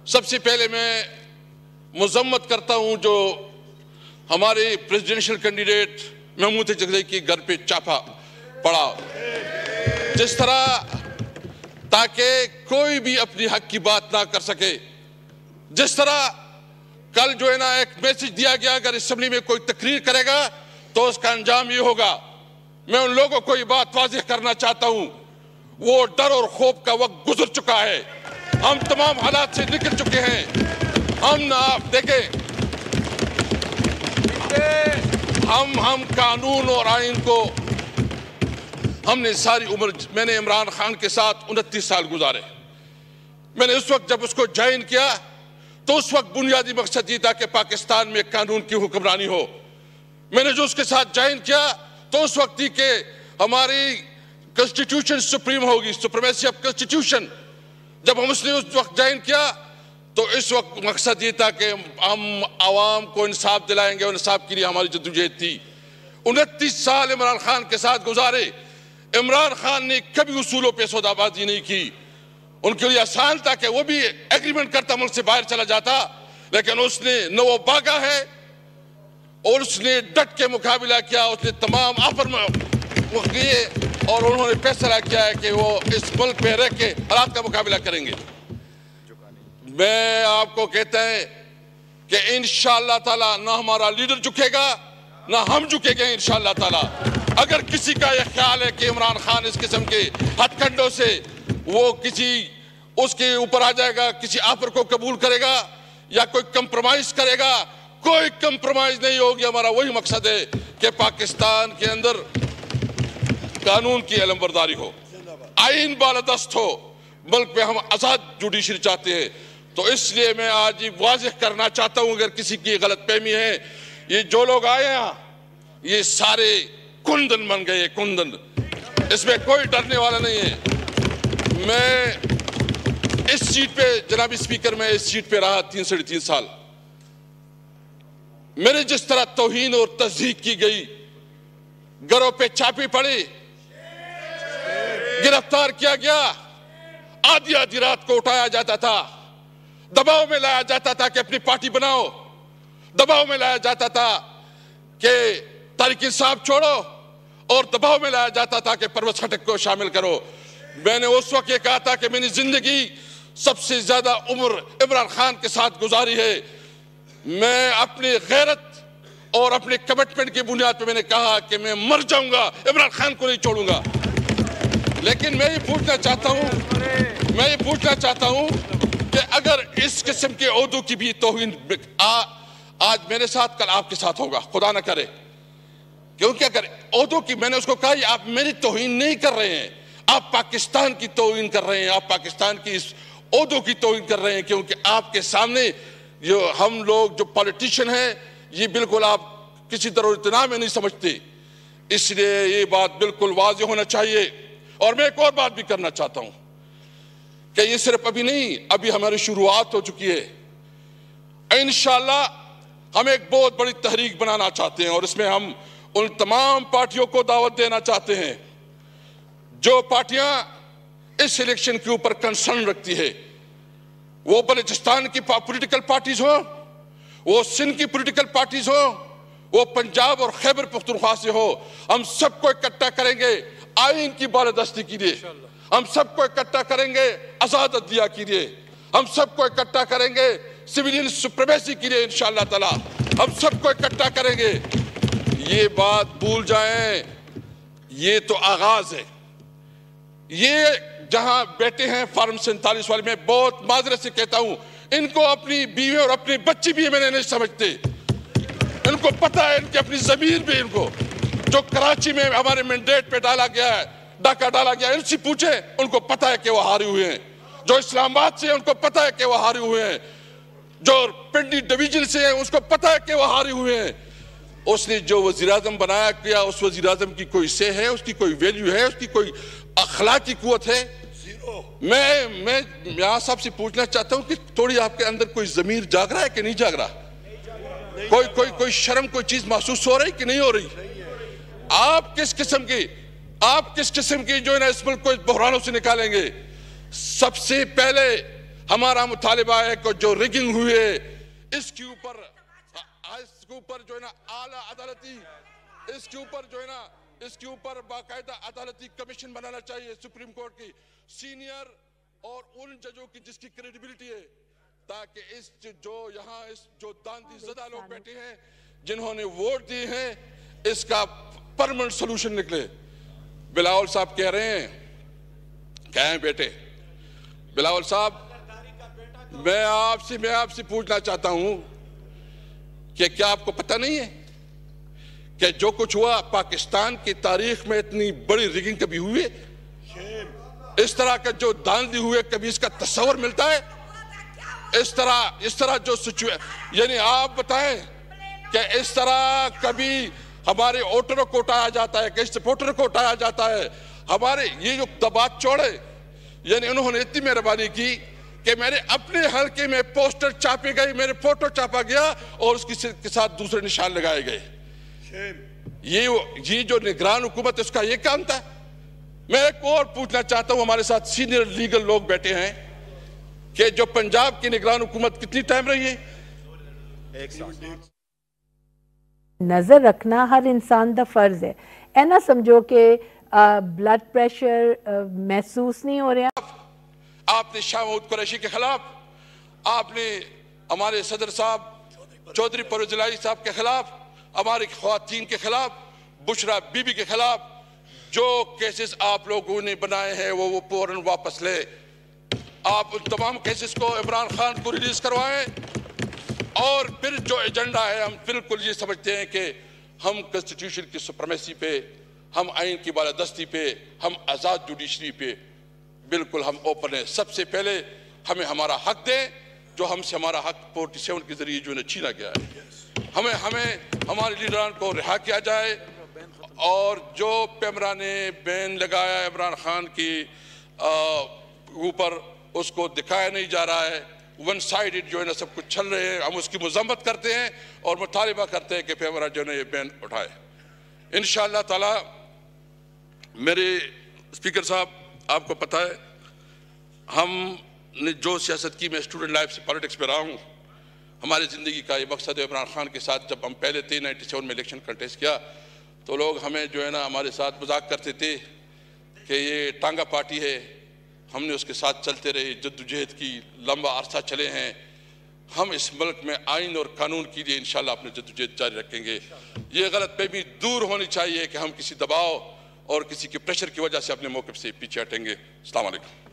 सबसे पहले मैं मजम्मत करता हूं जो हमारे प्रेसिडेंशियल कैंडिडेट महमूद जगदई के घर पे छापा पड़ा, जिस तरह ताकि कोई भी अपनी हक की बात ना कर सके। जिस तरह कल जो है ना एक मैसेज दिया गया, अगर असेंबली में कोई तकरीर करेगा तो उसका अंजाम ये होगा। मैं उन लोगों को ये बात वाज़ेह करना चाहता हूं, वो डर और खौफ का वक्त गुजर चुका है। हम तमाम हालात से निकल चुके हैं। हम ना आप देखें, हम कानून और आइन को हमने सारी उम्र, मैंने इमरान खान के साथ 29 साल गुजारे। मैंने उस वक्त जब उसको ज्वाइन किया तो उस वक्त बुनियादी मकसद ये था कि पाकिस्तान में कानून की हुक्मरानी हो। मैंने जो उसके साथ ज्वाइन किया तो उस वक्त ही कि हमारी कॉन्स्टिट्यूशन सुप्रीम होगी, सुप्रीमेसी ऑफ कॉन्स्टिट्यूशन। जब हम उसने उस वक्त ज्वाइन किया तो इस वक्त मकसद ये था कि हम आवाम को इंसाफ दिलाएंगे और इंसाफ के लिए हमारी जद्दोजहद थी। 29 साल इमरान खान के साथ गुजारे। इमरान खान ने कभी उसूलों पे सौदाबाजी नहीं की। उनके लिए आसान था कि वो भी एग्रीमेंट करता, मुल्क से बाहर चला जाता, लेकिन उसने न वो भागा है और उसने डट के मुकाबला किया। उसने तमाम ऑफर में वो किए और उन्होंने फैसला किया है कि वो इस मुल्क में रह के हालात का मुकाबला करेंगे। मैं आपको कहता है कि इंशाअल्लाह ताला ना हमारा लीडर झुकेगा ना हम झुकेंगे इंशाअल्लाह ताला। अगर किसी का यह ख्याल है कि इमरान खान इस किस्म के हथकंडों से वो किसी उसके ऊपर आ जाएगा, किसी ऑफर को कबूल करेगा या कोई कंप्रोमाइज करेगा, कोई कंप्रोमाइज नहीं होगी। हमारा वही मकसद है कि पाकिस्तान के अंदर कानून की अलमबरदारी हो, आइन बालादस्त हो, मुल्क में हम आजाद जुडिशरी चाहते हैं। तो इसलिए मैं आज ये वाज़ेह करना चाहता हूं, अगर किसी की गलतफहमी है, ये जो लोग आए हैं ये सारे कुंदन बन गए, कुंदन, इसमें कोई डरने वाला नहीं है। मैं इस सीट पे, जनाब स्पीकर, मैं इस सीट पे रहा 3 साढ़े 3 साल। मेरे जिस तरह तौहीन और तज़हीक की गई, घरों पे छापे पड़े, गिरफ्तार किया गया, आधी आधी रात को उठाया जाता था, दबाव में लाया जाता था कि अपनी पार्टी बनाओ, दबाव में लाया जाता था कि तहरीक इंसाफ छोड़ो, और दबाव में लाया जाता था कि परवेज़ खटक को शामिल करो। मैंने उस वक्त ये कहा था कि मैंने जिंदगी सबसे ज्यादा उम्र इमरान खान के साथ गुजारी है। मैं अपनी गैरत और अपने कमिटमेंट की बुनियाद पर मैंने कहा कि मैं मर जाऊंगा, इमरान खान को नहीं छोड़ूंगा। लेकिन मैं ये पूछना चाहता हूं कि अगर इस किस्म के ओहदों की भी तौहीन आज मेरे साथ कल आपके साथ होगा, खुदा ना करे, क्योंकि अगर ओहदों की, मैंने उसको कहा आप मेरी तौहीन नहीं कर रहे हैं, आप पाकिस्तान की तौहीन कर रहे हैं, आप पाकिस्तान की इस ओहदों की तौहीन कर रहे हैं, क्योंकि आपके सामने जो हम लोग जो पॉलिटिशियन हैं ये बिल्कुल आप किसी तरह इतना में नहीं समझते। इसलिए ये बात बिल्कुल वाज़ेह होना चाहिए। और मैं एक और बात भी करना चाहता हूं कि ये सिर्फ अभी नहीं, अभी हमारी शुरुआत हो चुकी है। इंशाअल्लाह हम एक बहुत बड़ी तहरीक बनाना चाहते हैं और इसमें हम उन तमाम पार्टियों को दावत देना चाहते हैं जो पार्टियां इस इलेक्शन के ऊपर कंसर्न रखती है। वो बलूचिस्तान की पॉलिटिकल पार्टीज हो, वो सिंध की पॉलिटिकल पार्टीज हो, वो पंजाब और खैबर पख्तूनख्वा से हो, हम सबको इकट्ठा करेंगे आइन की बालादस्ती के लिए, हम सबको इकट्ठा करेंगे आजाद अदलिया के लिए, हम सबको इकट्ठा करेंगे सिविलियन सुप्रीमेसी के लिए इंशाअल्लाह ताला, हम सबको इकट्ठा करेंगे। ये बात भूल जाएं, ये तो आगाज है। ये जहां बैठे हैं फार्म 47 वाले, मैं बहुत माजरत से कहता हूं, इनको अपनी बीवी और अपनी बच्ची भी मैंने नहीं समझते। इनको पता है, इनकी अपनी जमीन भी, इनको जो कराची में हमारे मैंडेट पे डाला गया है, डाका डाला गया, इनसे पूछे, उनको पता है कि वो हारे हुए हैं। जो इस्लामाबाद से है उनको पता है कि वो हारे हुए हैं, जो पिंडी डिवीजन से है उसको पता है कि वो हारे हुए हैं। उसने जो वजीर आजम बनाया किया, उस वजीर आजम की कोई से है, उसकी कोई वैल्यू है, उसकी कोई अखलाकी कुव्वत है? मैं यहाँ सबसे पूछना चाहता हूँ कि थोड़ी आपके अंदर कोई जमीर जाग रहा है कि नहीं जाग रहा? कोई शर्म, कोई चीज महसूस हो रही कि नहीं हो रही? आप किस किस्म की जो है ना इस मुल्क को इस बहरानों से निकालेंगे? सबसे पहले हमारा मुतालिबा है कि जो रिगिंग हुई है इसके ऊपर जो है ना आला अदालती, इसके ऊपर जो है ना इसके ऊपर बाकायदा अदालती कमीशन बनाना चाहिए सुप्रीम कोर्ट की, सीनियर और उन जजों की जिसकी क्रेडिबिलिटी है, ताकि इस जो यहाँ इस जो दांदी ज़दा लोग बैठे हैं जिन्होंने वोट दिए हैं इसका परमानेंट सोल्यूशन निकले। बिलावल साहब कह रहे हैं, क्या है बेटे बिलावल साहब, मैं आपसे पूछना चाहता हूं कि क्या आपको पता नहीं है कि जो कुछ हुआ पाकिस्तान की तारीख में इतनी बड़ी रिगिंग कभी हुई है? इस तरह का जो दांधी हुए कभी इसका तस्वर मिलता है? इस तरह जो सिचुएशन, यानी आप बताएं कि इस तरह कभी हमारे वोटरों को उठाया जाता है, किसी सपोर्टर को उठाया जाता है? हमारे ये जो दबाव चौड़े, यानी उन्होंने इतनी मेहरबानी की कि मेरे अपने हल्के में पोस्टर छापे गए, मेरे फोटो छापा गया और उसके साथ दूसरे निशान लगाए गए। ये जो निगरान हुकूमत है उसका ये काम था। मैं एक और पूछना चाहता हूं, हमारे साथ सीनियर लीगल लोग बैठे हैं, कि जो पंजाब की निगरान हुकूमत कितनी टाइम रही है? 1 साल। नजर रखना हर इंसान का फर्ज है। ऐ ना समझो कि ब्लड प्रेशर महसूस नहीं हो रहा। आपने शाह महमूद कुरैशी के खिलाफ, आपने हमारे सदर साहब चौधरी परवेज इलाही साहब के खिलाफ, हमारी ख्वातीन के खिलाफ, बुशरा बीबी के खिलाफ जो केसेस आप लोगों ने बनाए हैं वो फौरन वापस ले। आप उन तमाम केसेस को इमरान खान को रिलीज करवाएं और फिर जो एजेंडा है, हम बिल्कुल ये समझते हैं कि हम कॉन्स्टिट्यूशन की सुप्रीमेसी पे, हम आइन की बालादस्ती पे, हम आज़ाद जुडिशरी पे बिल्कुल हम ओपन है। सबसे पहले हमें हमारा हक दें, जो हमसे हमारा हक 47 के जरिए जो छीना गया है, हमें हमारे लीडरान को रिहा किया जाए और जो पैमरा ने बैन लगाया इमरान खान की ऊपर उसको दिखाया नहीं जा रहा है, वन साइडेड जो है ना सब कुछ चल रहे हैं, हम उसकी मजम्मत करते हैं और मुतालिबा करते हैं कि पैमरा जो है ये बैन उठाए। इंशाअल्लाह ताला। मेरे स्पीकर साहब, आपको पता है हमने जो सियासत की, मैं स्टूडेंट लाइफ से पॉलिटिक्स में रहा हूँ, हमारी ज़िंदगी का ये मकसद है। इमरान खान के साथ जब हम पहले थे 97 में इलेक्शन कंटेस्ट किया तो लोग हमें जो है ना हमारे साथ मजाक करते थे कि ये टांगा पार्टी है। हमने उसके साथ चलते रहे, जद्दोजहद की लंबा अरसा चले हैं। हम इस मुल्क में आइन और कानून के लिए इंशाल्लाह अपने जद्दोजहद जारी रखेंगे। ये गलतफहमी दूर होनी चाहिए कि हम किसी दबाव और किसी के प्रेशर की वजह से अपने मौक़िफ़ से पीछे हटेंगे। अस्सलाम वालेकुम।